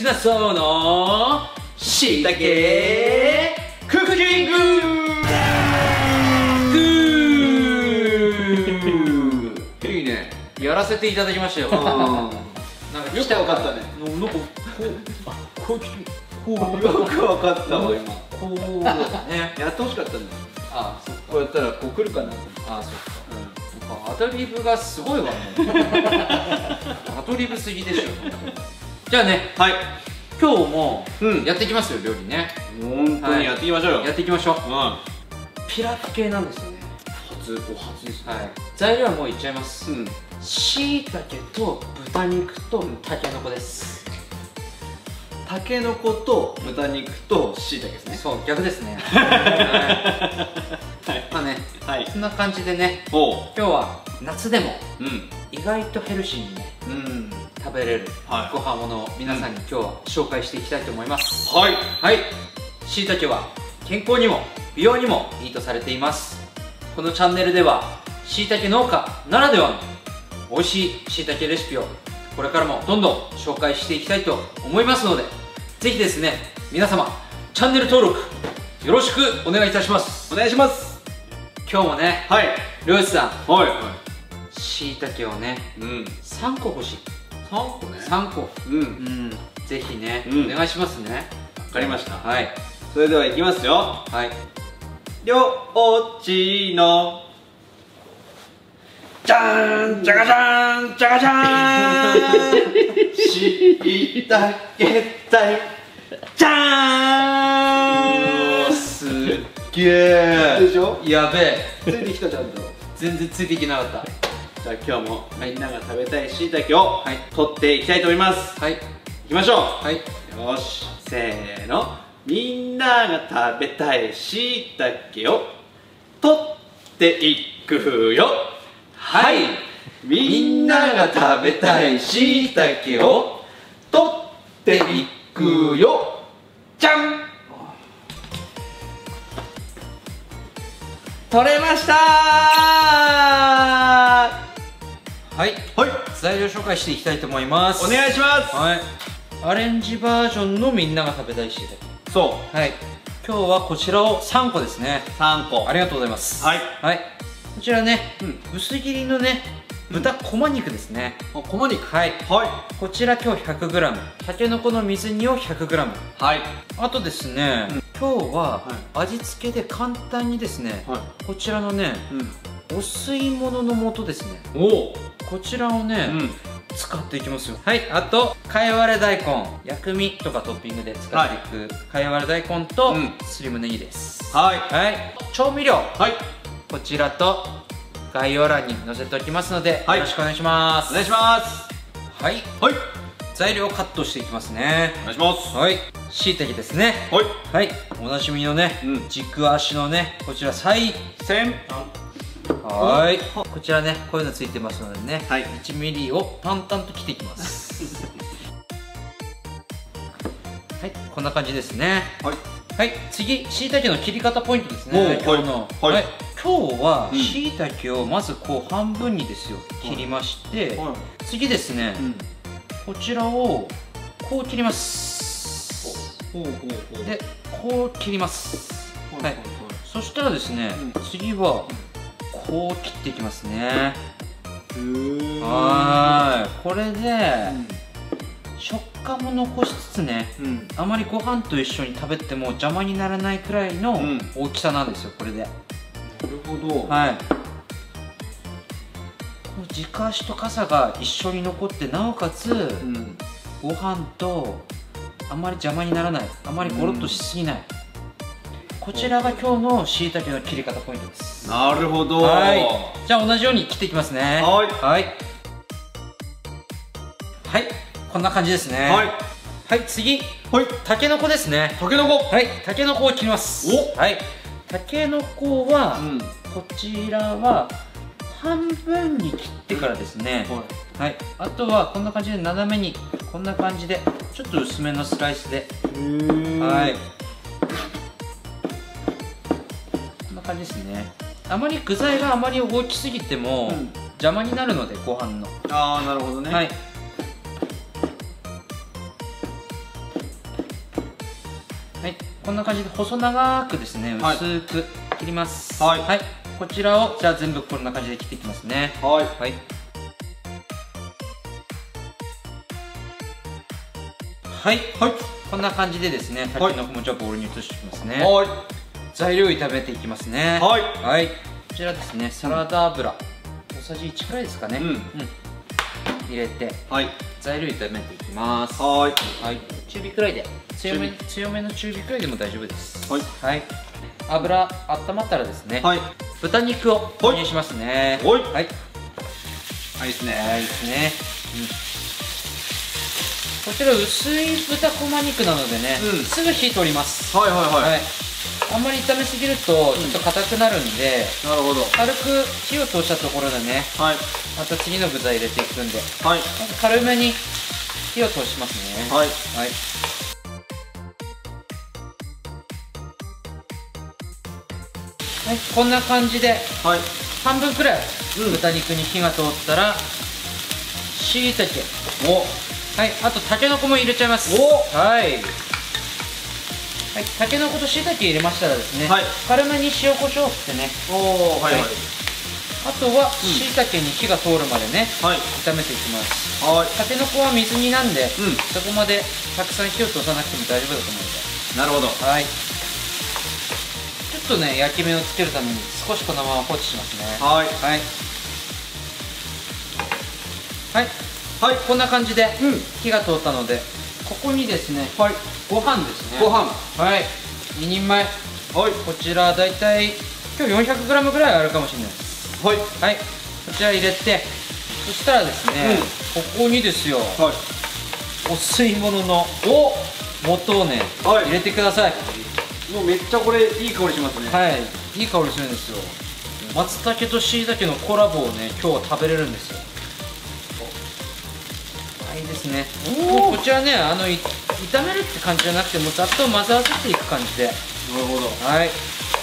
綱そうのしいたけクッキング。いいね、やらせていただきましたよ。なんかよくわかったね。 なんかこうよくわかったわ今。 こうね、 やってほしかったんだよ。 あ、そっか。 こうやったらこう来るかなと思って。 あ、そっか。アドリブがすごいわもう。アドリブすぎでしょ。じゃあね、 はい。 今日もやっていきますよ、料理ね。 本当にやっていきましょうよ。 やっていきましょう。 うん。 ピラフ系なんですよね。 初ですね。 はい。材料はもういっちゃいます。 うん。 しいたけと豚肉とたけのこです。 たけのこと豚肉としいたけですね。 そう、逆ですね。まあね、そんな感じでね、今日は夏でも意外とヘルシーにね、食べれるご飯ものを皆さんに今日は紹介していきたいと思います。はい。しいたけは健康にも美容にもいいとされています。このチャンネルではしいたけ農家ならではの美味しいしいたけレシピをこれからもどんどん紹介していきたいと思いますので、ぜひですね、皆様チャンネル登録よろしくお願いいたします。 お願いします。 今日もね、漁師さん、しいたけをね、3個欲しい。3個ね。3個。ぜひね、お願いしますね。 わかりました。 はい。 それではいきますよ。はい。漁師のじゃーん、じゃがじゃーん、じゃがじゃーん。しいたけだよ。じゃーん。すっげー。でしょ。やべえ。ついてきたちゃんと。全然ついていけなかった。じゃあ今日もみんなが食べたいしいたけを取っていきたいと思います。はい。いきましょう。はい。よし。せーの。みんなが食べたいしいたけを取っていくよ。はい。みんなが食べたいしいたけを取っていくよ。じゃん。取れましたー。 はい。材料紹介していきたいと思います。 お願いします。はい。 アレンジバージョンのみんなが食べたいしいたけ。 そう。はい。 今日はこちらを3個ですね。 3個。 ありがとうございます。はい。こちらね、薄切りのね、豚こま肉ですね。こま肉。はい。こちら今日 100g。たけのこの水煮を 100g。はい。あとですね、今日は味付けで簡単にですね、こちらのね、お吸い物の素ですね。こちらをね、使っていきますよ。はい。あとかいわれ大根、薬味とかトッピングで使っていくかいわれ大根とスリムネギです。はい。調味料、こちらと概要欄に載せておきますので、よろしくお願いします。お願いします。はい。材料をカットしていきますね。お願いします。はい。しいたけですね。はい。おなじみのね、軸足のね、こちら最先はい。こちらね、こういうのついてますのでね、1ミリを淡々と切っていきます。はい、こんな感じですね。はい、次、しいたけの切り方ポイントですね。今日の。今日はしいたけをまずこう半分にですよ、切りまして、次ですね、こちらをこう切ります。で、こう切ります。はい。そしたらですね、次はこう切っていきますね。これで食感も残しつつね、あまりご飯と一緒に食べても邪魔にならないくらいの大きさなんですよ、これで。なるほど。はい。この軸足と傘が一緒に残って、なおかつご飯とあまり邪魔にならない、あまりゴロッとしすぎない、こちらが今日のしいたけの切り方ポイントです。なるほど。はい。じゃあ同じように切っていきますね。はい。はい。こんな感じですね。はい。次。たけのこですね。たけのこ。はい。たけのこを切ります。はい。たけのこはこちらは半分に切ってからですね。はい。あとはこんな感じで斜めにこんな感じでちょっと薄めのスライスで。はい。感じですね。あまり具材があまり大きすぎても邪魔になるので、ご飯の。ああ、なるほどね。はい。 はい、こんな感じで細長くですね、薄く切ります。はい、はい、こちらをじゃあ全部こんな感じで切っていきますね。はい、はい、はい、はい、こんな感じでですね、たけのこもじゃあボウルに移していきますね。はい、材料炒めていきますね。はい、はい、こちらですね、サラダ油大さじ1くらいですかね、入れて、はい、材料炒めていきます。はい、はい、中火くらいで強めの中火くらいでも大丈夫です。はい、はい、油温まったらですね、はい、豚肉を投入しますね。はい、はい、はい、いいですね。はい、いいですね。こちら薄い豚こま肉なのでね、すぐ火通ります。はいはいはい。あんまり炒めすぎるとちょっと硬くなるんで、なるほど。軽く火を通したところでね、はい、また次の具材入れていくんで、はい、まず軽めに火を通しますね。はい、はい、はい、こんな感じで、はい、半分くらい豚肉に火が通ったら、しいたけ、はい、あとたけのこも入れちゃいます。はい、はい、たけのことしいたけ入れましたらですね、はい、軽めに塩コショウを振ってね、はいはい、あとはしいたけに火が通るまでね、はい、炒めていきます。はい、たけのこは水煮なんで、そこまでたくさん火を通さなくても大丈夫だと思うので。なるほど。はい、ちょっとね焼き目をつけるために少しこのまま放置しますね。はい、はい、はい、はい、こんな感じで火が通ったので、ここにですね、はい、ご飯ですね。ご飯、はい、2人前、はい、こちらだいたい今日 400g ぐらいあるかもしれないです。はい、はい、こちら入れて、そしたらですね、ここにですよ、はい、お吸い物の素をね、はい、入れてください。もうめっちゃこれいい香りしますね。はい、いい香りするんですよ。松茸としいたけのコラボをね今日は食べれるんですよ。いいですね。もうこちらね、炒めるって感じじゃなくて、もうざっと混ぜ合わせていく感じで。なるほど。はい。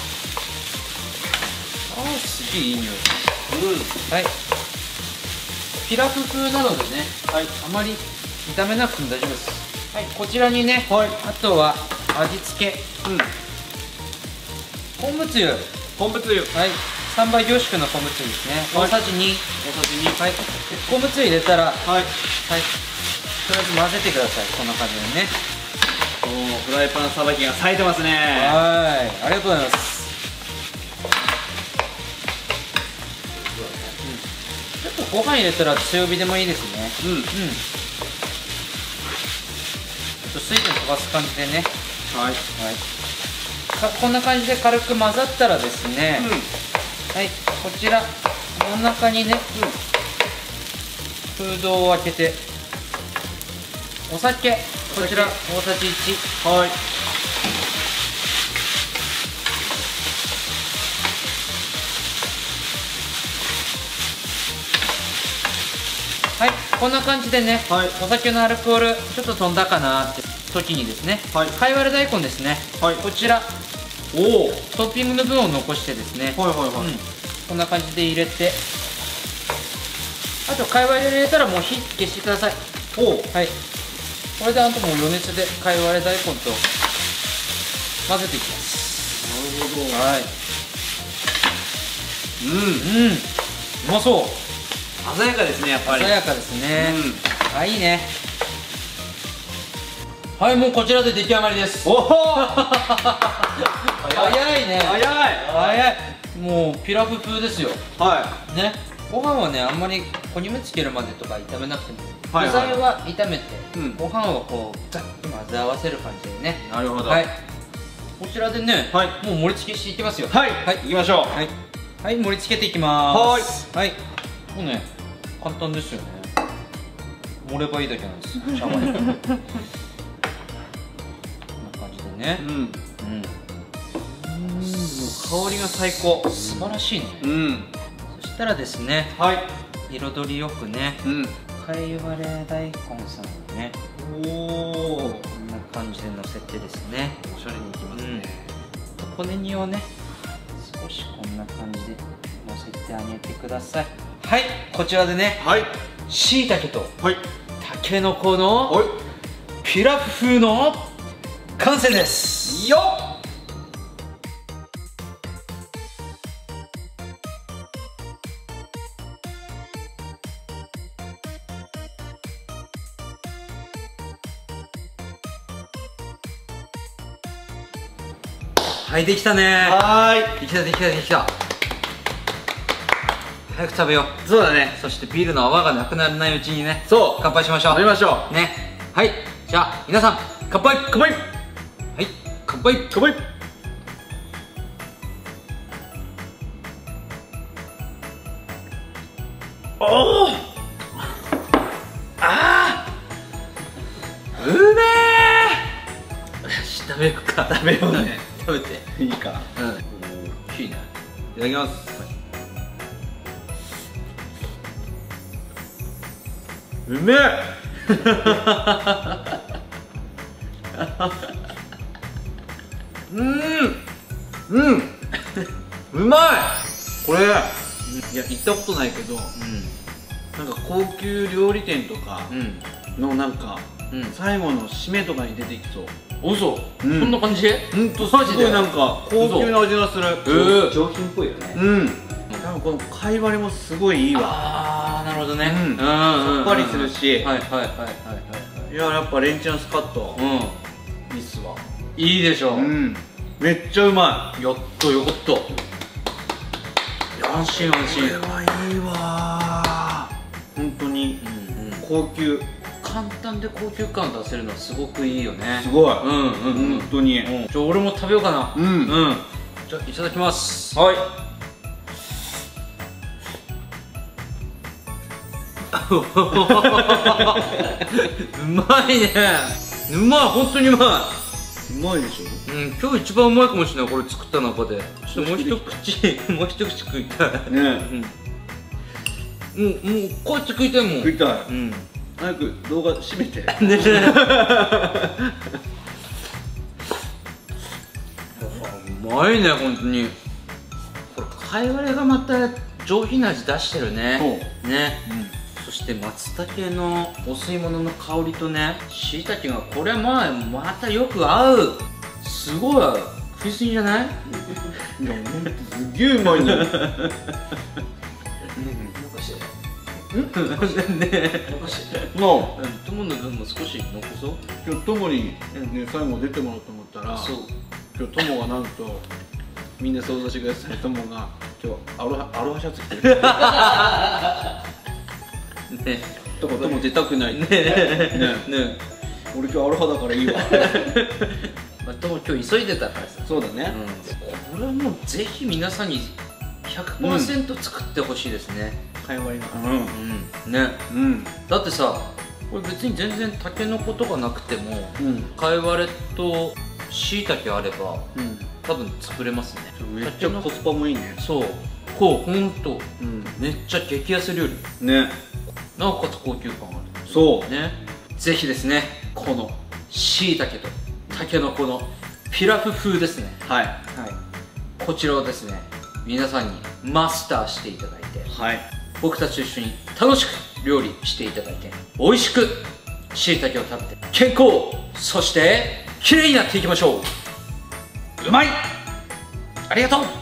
すげえいい匂い。はい。ピラフ風なのでね、はい、あまり炒めなくても大丈夫です。はい、こちらにね、はい、あとは味付け、昆布つゆ、はい、3倍凝縮の昆布つゆですね、大さじ2、はい、昆布つゆ入れたら、はい、はい、とりあえず混ぜてください。こんな感じでね。フライパンさばきが冴えてますね。はい、ありがとうございます。ちょっとご飯入れたら強火でもいいですね。ちょっと水分飛ばす感じでね。はい、はい、こんな感じで軽く混ざったらですね、はい、こちら真ん中にね、フードを開けて、お酒、こちら大さじ1、はい、はい、こんな感じでね、はい、お酒のアルコールちょっと飛んだかなって時にですね、はい、かいわれ大根ですね、はい、こちらトッピングの分を残してですね、こんな感じで入れて、あとかいわれ入れたらもう火消してください。はい、これであともう余熱でかいわれ大根と混ぜていきます。なるほど。はい、うまそう。鮮やかですね、やっぱり。鮮やかですね。あ、いいね。はい、もうこちらで出来上がりです。おお早いね。早い。もうピラフ風ですよ。はい。ね。ご飯はね、あんまり焦げ目つけるまでとか炒めなくても、具材は炒めて、ご飯をこうざっと混ぜ合わせる感じでね。なるほど。はい。こちらでね、もう盛り付けしていきますよ。はい。はい。行きましょう。はい。はい、盛り付けていきます。はい。もうね、簡単ですよね。盛ればいいだけなんです。茶碗に。こんな感じでね。香りが最高。素晴らしいね。そしたらですね、彩りよくね、かいわれ大根さんをね、こんな感じでのせてですね、おしゃれにいきますね。小ネギをね、少しこんな感じでのせてあげてください。はい、こちらでね、しいたけとたけのこのピラフ風の完成です。 よっ。 はい、できたね。 はーい、 できたできたできた。早く食べよう。 そうだね。 そしてビールの泡がなくならないうちにね、 そう、 乾杯しましょう。 飲みましょうね。はい、じゃあ皆さん乾杯。 乾杯。 はい、乾杯。 乾杯。おお、あー、うめえ。よし、食べようか。 食べようね。 食べていいか。 うん、大きいね。 いただきます。うめえ。 うまい。 これ、いや、行ったことないけど、なんか高級料理店とかのなんか、最後の締めとかに出てきそう。 嘘、そんな感じ？ ほんとすごいなんか高級な味がする。 上品っぽいよね。 多分この貝割れもすごいいいわ。 ああ、なるほどね。 さっぱりするし、 はいはいはいはいはい。 いや、やっぱレンチャンスカットいいっすわ。 いいでしょ。 めっちゃうまい。 やっとよかった。安心安心。 これはいいわ。本当に高級。 簡単で高級感出せるのはすごくいいよね。 すごい。本当に。 じゃあ俺も食べようかな。じゃあいただきます。 はい。 うまいね。うまい、本当にうまい。うまいでしょ。 今日一番うまいかもしれない、これ作った中で。ちょっともう一口もう一口食いたいね。もうこうやって食いたいもん。 食いたい。早く動画閉めて。 うまいね、本当に。これ貝割れがまた上品な味出してるね。ね。そして松茸のお吸い物の香りとね、椎茸がこれまたよく合う。すごい合う。食いすぎじゃない？ いや、ほんとすげえうまいんだよ。 もう友の分も少し残そう。 今日友に最後出てもらおうと思ったら、今日友がなんとみんな想像してください。友が今日アロハシャツ着てる。 ね、 友出たくないね。俺今日アロハだからいいわ。 友今日急いでたからさ。 そうだね。 これはもうぜひ皆さんに 100% 作ってほしいですね。 貝割りが。 ね。だってさ、これ別に全然タケノコとかなくても貝割れと椎茸あれば多分作れますね。 めっちゃコスパもいいね。 そう、こうほんとめっちゃ激安料理ね。 なおかつ高級感ある。 そうね。ぜひですね、この椎茸とタケノコのピラフ風ですね。はい、こちらをですね、皆さんにマスターしていただいて、僕たちと一緒に楽しく料理していただいて、美味しく椎茸を食べて健康、そして綺麗になっていきましょう。うまい。ありがとう。